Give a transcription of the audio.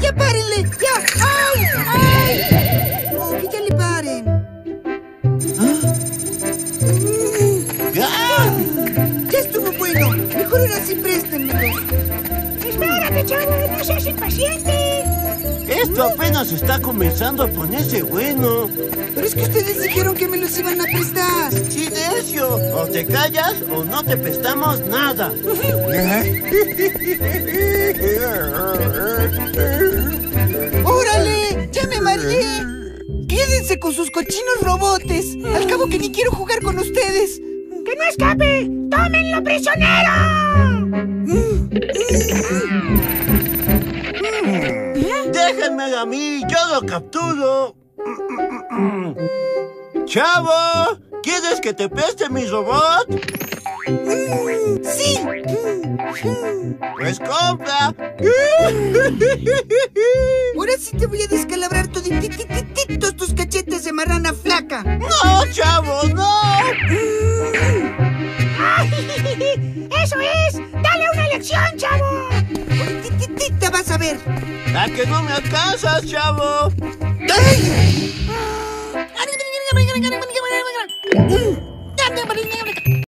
¡Ya párenle! ¡Ya! ¡Ay! ¡Ay! Oh, que ya le paren. Ya estuvo bueno. Mejor ahora sí préstenmelos. Espérate, chavo, no seas impaciente. Esto apenas está comenzando a ponerse bueno. Pero es que ustedes dijeron que me los iban a prestar. ¡Silencio! O te callas o no te prestamos nada. ¡Órale! ¡Ya me mareé! Quédense con sus cochinos robotes. Al cabo que ni quiero jugar con ustedes. ¡Que no escape! ¡Tómenlo prisionero! Déjenme a mí, yo lo capturo. Chavo, ¿quieres que te preste mi robot? ¡Sí! Pues compra. Ahora sí te voy a descalabrar todititos tus cachetes de marrana flaca. No, chavo, no. ¡Eso es! ¡Dale una lección, chavo! Tititita vas a ver. ¿A que no me alcanzas, chavo? ¡Ay!